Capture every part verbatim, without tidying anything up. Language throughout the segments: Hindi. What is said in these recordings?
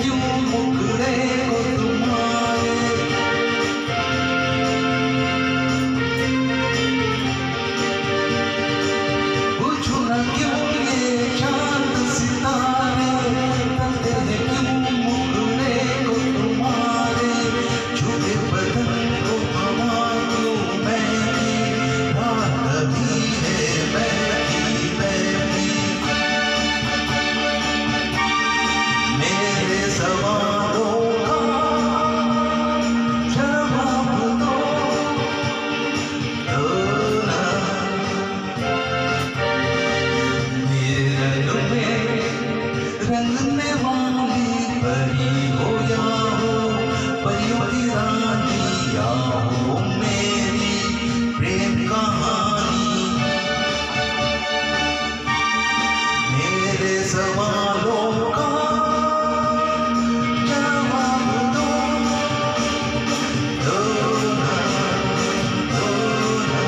क्यों मुखड़े को तुम्हारे, पूछो न क्यों ये चांद सितारे, तकते हैं क्यों मुखड़े को तुम्हारे, झूठे बदन को हवा क्यों महकी, रात भी है बहकी बहकी। मेरे सवालों का जवाब दो, दो ना। मेरे रंग में रंगने वाली परी हो या हो, परियों की रानी या हो मेरी प्रेम कहानी। मेरे सवालों का जवाब दो, दो ना, दो ना।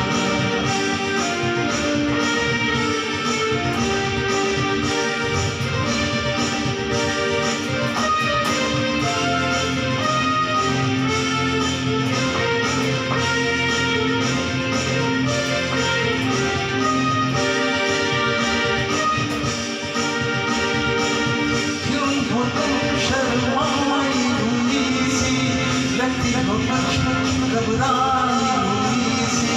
क्यों हो तुम शर्माई हुई सी, लगती हो कुछ घबराई हुई सी।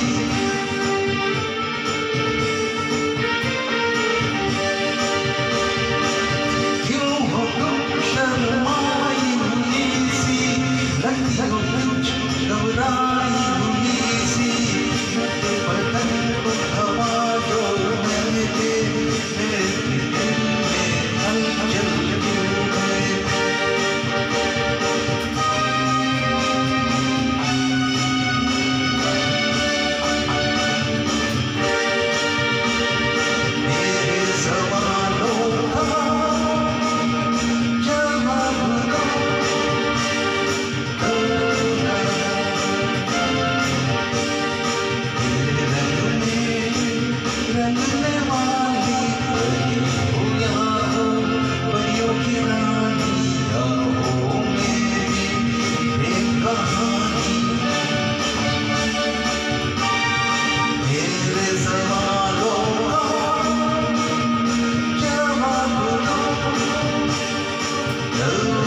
क्यों हो तुम शर्माई हुई सी, लगती हो कुछ घबराई हुई सी। मेरे बदन को हवा जो महके, मेरे दिल में हलचल क्यों है। मेरे सवालों का जवाब दो, दो ना। मेरे रंग में रंगने वाली परी हो या हो, परियों की रानी या हो मेरी प्रेम कहानी। मेरे सवालों का जवाब दो, दो